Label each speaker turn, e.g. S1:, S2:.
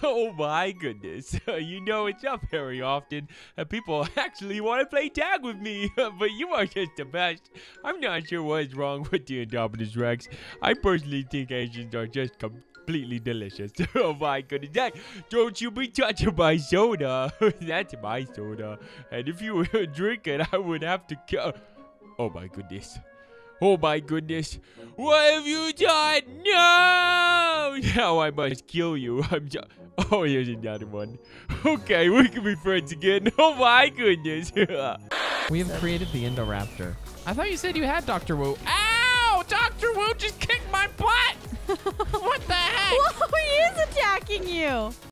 S1: Oh my goodness. It's not very often that people actually want to play tag with me, but you are just the best. I'm not sure what is wrong with the Indominus Rex. I personally think Asians are just completely delicious. Oh my goodness. Don't you be touching my soda. That's my soda. And if you drink it, I would have to kill. Oh my goodness. Oh my goodness. What have you done? No! Now I must kill you. Oh, here's another one. Okay, we can be friends again. Oh my goodness.
S2: We have created the Indoraptor. I thought you said you had Dr. Wu. Ow! Dr. Wu just kicked my butt! What the heck?
S3: Whoa, he is attacking you.